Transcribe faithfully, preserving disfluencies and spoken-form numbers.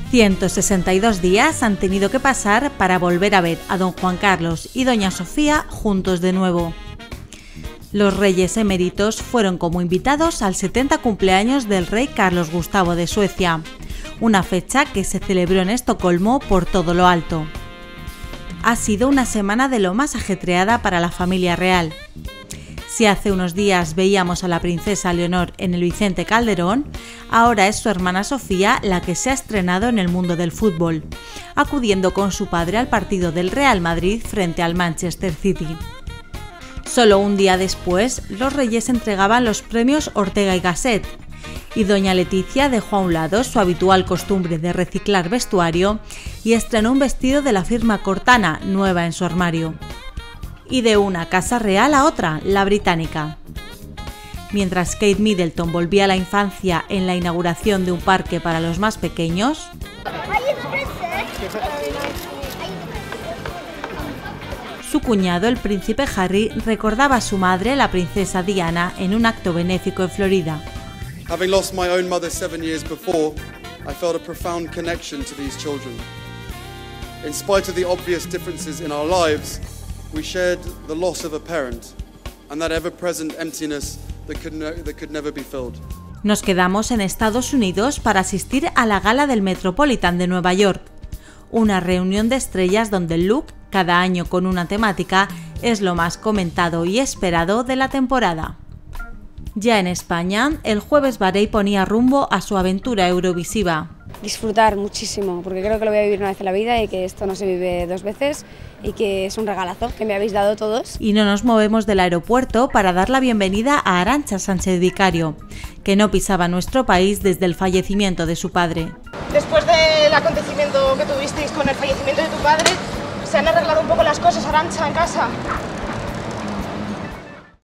ciento sesenta y dos días han tenido que pasar para volver a ver a don Juan Carlos y doña Sofía juntos de nuevo. Los reyes eméritos fueron como invitados al setenta cumpleaños del rey Carlos Gustavo de Suecia, una fecha que se celebró en Estocolmo por todo lo alto. Ha sido una semana de lo más ajetreada para la familia real. Si hace unos días veíamos a la princesa Leonor en el Vicente Calderón, ahora es su hermana Sofía la que se ha estrenado en el mundo del fútbol, acudiendo con su padre al partido del Real Madrid frente al Manchester City. Solo un día después, los reyes entregaban los premios Ortega y Gasset, y doña Leticia dejó a un lado su habitual costumbre de reciclar vestuario y estrenó un vestido de la firma Cortana, nueva en su armario. Y de una casa real a otra, la británica. Mientras Kate Middleton volvía a la infancia en la inauguración de un parque para los más pequeños, su cuñado, el príncipe Harry, recordaba a su madre, la princesa Diana, en un acto benéfico en Florida. Having lost my own mother seven years before, I felt a profound connection to these children. In spite of the obvious differences in our lives, we shared the loss of a parent and that ever-present emptiness that could, no, that could never be filled. Nos quedamos en Estados Unidos para asistir a la gala del Metropolitan de Nueva York, una reunión de estrellas donde el look, cada año con una temática, es lo más comentado y esperado de la temporada. Ya en España, el jueves Barei ponía rumbo a su aventura eurovisiva. Disfrutar muchísimo, porque creo que lo voy a vivir una vez en la vida y que esto no se vive dos veces y que es un regalazo que me habéis dado todos. Y no nos movemos del aeropuerto para dar la bienvenida a Arantxa Sánchez Vicario, que no pisaba nuestro país desde el fallecimiento de su padre. Después del acontecimiento que tuvisteis con el fallecimiento de tu padre, ¿se han arreglado un poco las cosas, Arantxa, en casa?